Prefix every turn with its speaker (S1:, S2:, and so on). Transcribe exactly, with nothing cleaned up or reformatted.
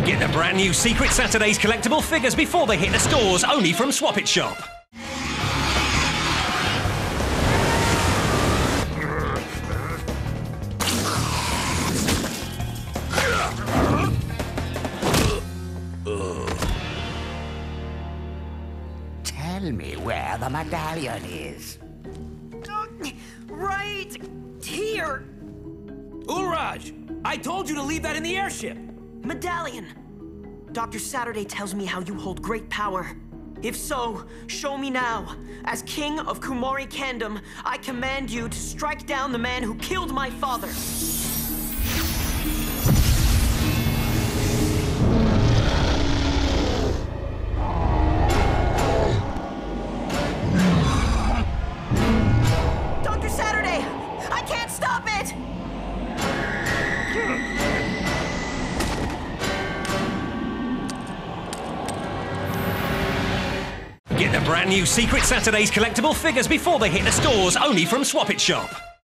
S1: Get the brand new Secret Saturdays collectible figures before they hit the stores, only from Swap It Shop.
S2: Tell me where the medallion is.
S3: Right here.
S4: Uraj, I told you to leave that in the airship.
S3: Medallion. Doctor Saturday tells me how you hold great power. If so, show me now. As king of Kumori Kingdom, I command you to strike down the man who killed my father. Doctor Saturday, I can't stop it!
S1: Get the brand new Secret Saturdays collectible figures before they hit the stores, only from Swap It Shop.